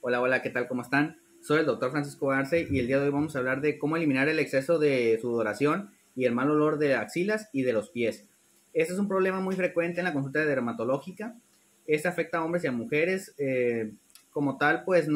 Hola, hola, ¿qué tal? ¿Cómo están? Soy el doctor Francisco Arce y el día de hoy vamos a hablar de cómo eliminar el exceso de sudoración y el mal olor de axilas y de los pies. Este es un problema muy frecuente en la consulta dermatológica. Este afecta a hombres y a mujeres. Como tal, pues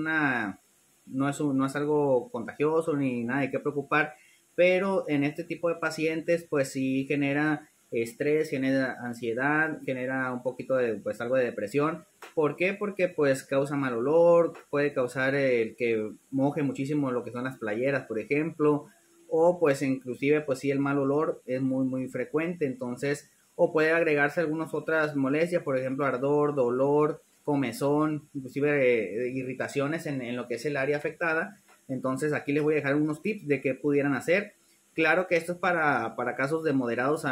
no es algo contagioso ni nada de qué preocupar, pero en este tipo de pacientes, pues sí genera estrés, genera ansiedad, genera un poquito de, pues algo de depresión. ¿Por qué? Porque pues causa mal olor, puede causar el que moje muchísimo lo que son las playeras, por ejemplo, o pues inclusive pues sí el mal olor es muy frecuente, entonces, o puede agregarse algunas otras molestias, por ejemplo ardor, dolor, comezón, inclusive irritaciones en lo que es el área afectada. Entonces aquí les voy a dejar unos tips de qué pudieran hacer. Claro que esto es para casos de moderados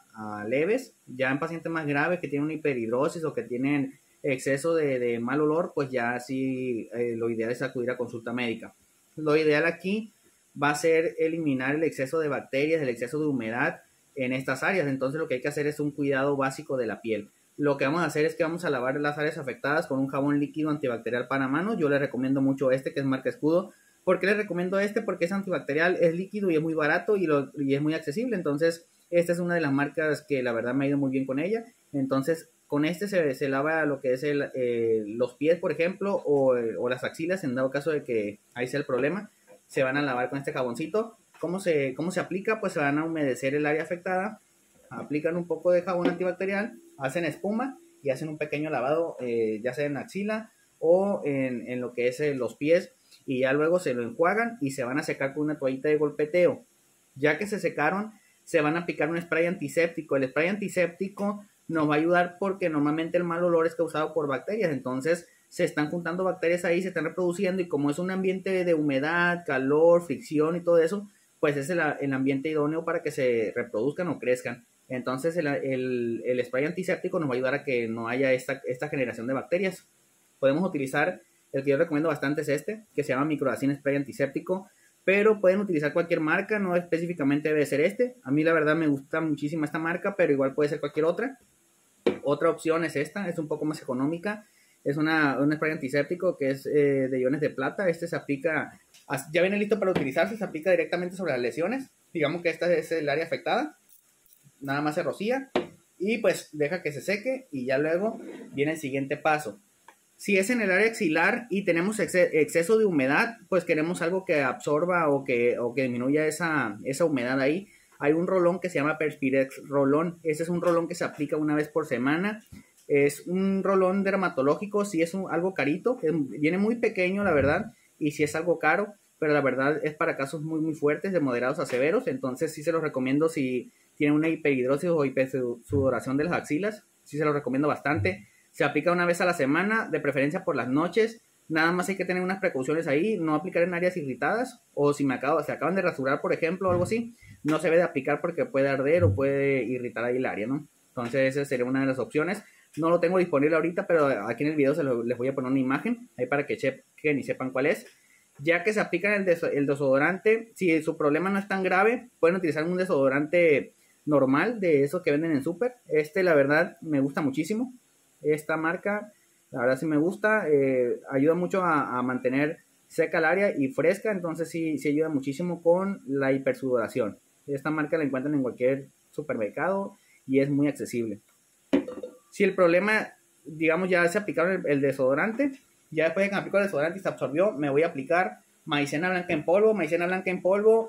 a leves. Ya en pacientes más graves que tienen una hiperhidrosis o que tienen exceso de mal olor, pues ya sí lo ideal es acudir a consulta médica. Lo ideal aquí va a ser eliminar el exceso de bacterias, el exceso de humedad en estas áreas. Entonces lo que hay que hacer es un cuidado básico de la piel. Lo que vamos a hacer es que vamos a lavar las áreas afectadas con un jabón líquido antibacterial para manos. Yo les recomiendo mucho este, que es marca Escudo. ¿Por qué les recomiendo este? Porque es antibacterial, es líquido y es muy barato y es muy accesible. Entonces, esta es una de las marcas que la verdad me ha ido muy bien con ella. Entonces, con este se lava lo que es los pies, por ejemplo, o las axilas, en dado caso de que ahí sea el problema. Se van a lavar con este jaboncito. ¿Cómo se aplica? Pues se van a humedecer el área afectada, aplican un poco de jabón antibacterial, hacen espuma y hacen un pequeño lavado, ya sea en axila o en lo que es los pies, y ya luego se lo enjuagan y se van a secar con una toallita de golpeteo. Ya que se secaron, se van a aplicar un spray antiséptico. El spray antiséptico nos va a ayudar porque normalmente el mal olor es causado por bacterias, entonces se están juntando bacterias ahí, se están reproduciendo, y como es un ambiente de humedad, calor, fricción y todo eso, pues es el ambiente idóneo para que se reproduzcan o crezcan. Entonces el spray antiséptico nos va a ayudar a que no haya esta generación de bacterias. Podemos utilizar, el que yo recomiendo bastante es este, que se llama Microdacin Spray Antiséptico, pero pueden utilizar cualquier marca, no específicamente debe ser este. A mí la verdad me gusta muchísimo esta marca, pero igual puede ser cualquier otra. Otra opción es esta, es un poco más económica. Es un spray antiséptico que es de iones de plata. Este se aplica, ya viene listo para utilizarse, se aplica directamente sobre las lesiones. Digamos que esta es el área afectada. Nada más se rocía y pues deja que se seque, y ya luego viene el siguiente paso. Si es en el área axilar y tenemos exceso de humedad, pues queremos algo que absorba o que disminuya esa humedad ahí. Hay un rolón que se llama Perspirex Rolón. Ese es un rolón que se aplica una vez por semana. Es un rolón dermatológico, sí es algo carito, viene muy pequeño la verdad, y sí es algo caro, pero la verdad es para casos muy fuertes, de moderados a severos. Entonces sí se los recomiendo si tienen una hiperhidrosis o hipersudoración de las axilas. Sí se los recomiendo bastante. Se aplica una vez a la semana, de preferencia por las noches. Nada más hay que tener unas precauciones ahí, no aplicar en áreas irritadas, o si se acaban de rasurar, por ejemplo, o algo así, no se debe de aplicar porque puede arder o puede irritar ahí el área, ¿no? Entonces esa sería una de las opciones. No lo tengo disponible ahorita, pero aquí en el video les voy a poner una imagen ahí para que chequen y sepan cuál es. Ya que se aplica el desodorante, si su problema no es tan grave, pueden utilizar un desodorante normal de esos que venden en súper. La verdad me gusta muchísimo. Esta marca, la verdad sí me gusta, ayuda mucho a mantener seca el área y fresca, entonces sí ayuda muchísimo con la hipersudoración. Esta marca la encuentran en cualquier supermercado y es muy accesible. Si el problema, digamos, ya se aplicaron el desodorante, ya después de que me aplicó el desodorante y se absorbió, me voy a aplicar maicena blanca en polvo. Maicena blanca en polvo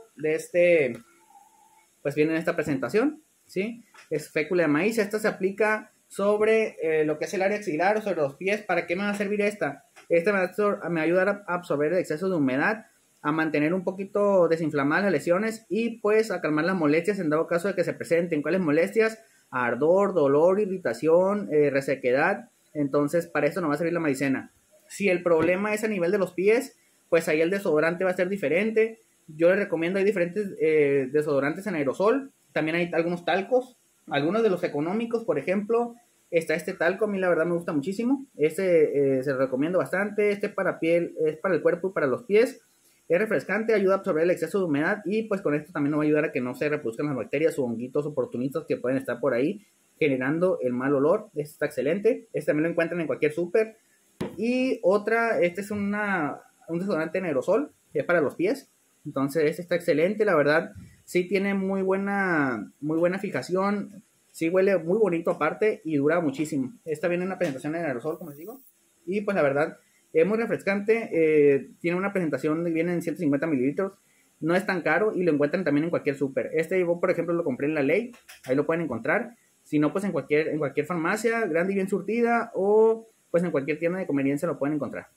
pues viene en esta presentación, ¿sí? Es fécula de maíz. Esta se aplica sobre lo que es el área axilar o sobre los pies. ¿Para qué me va a servir esta? Esta me va a ayudar a absorber el exceso de humedad, a mantener un poquito desinflamadas las lesiones y pues a calmar las molestias en dado caso de que se presenten. ¿Cuáles molestias? Ardor, dolor, irritación, resequedad. Entonces para esto no va a servir la maicena. Si el problema es a nivel de los pies, pues ahí el desodorante va a ser diferente. Yo les recomiendo, hay diferentes desodorantes en aerosol. También hay algunos talcos, algunos de los económicos, por ejemplo. Está este talco, a mí la verdad me gusta muchísimo. Se lo recomiendo bastante. Para piel, es para el cuerpo y para los pies. Es refrescante, ayuda a absorber el exceso de humedad y pues con esto también nos va a ayudar a que no se reproduzcan las bacterias o honguitos oportunistas que pueden estar por ahí generando el mal olor. Este está excelente. Este también lo encuentran en cualquier súper. Y otra, este es un desodorante en aerosol, que es para los pies. Entonces este está excelente, la verdad. Sí tiene muy buena fijación. Sí huele muy bonito aparte y dura muchísimo. Esta viene en una presentación en aerosol, como les digo. Y pues la verdad, es muy refrescante. Tiene una presentación, viene en 150 mililitros. No es tan caro y lo encuentran también en cualquier súper. Este yo, por ejemplo, lo compré en La Ley. Ahí lo pueden encontrar. Si no, pues en cualquier farmacia, grande y bien surtida, o pues en cualquier tienda de conveniencia lo pueden encontrar.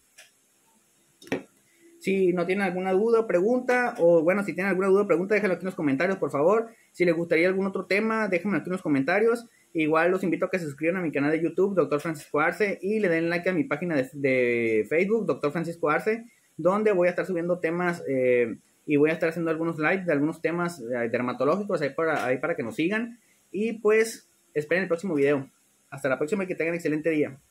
Si no tienen alguna duda o pregunta, o bueno, si tienen alguna duda o pregunta, déjenlo aquí en los comentarios, por favor. Si les gustaría algún otro tema, déjenme aquí en los comentarios. Igual los invito a que se suscriban a mi canal de YouTube, Dr. Francisco Arce, y le den like a mi página de Facebook, Dr. Francisco Arce, donde voy a estar subiendo temas y voy a estar haciendo algunos lives de algunos temas dermatológicos ahí para que nos sigan. Y pues esperen el próximo video. Hasta la próxima y que tengan un excelente día.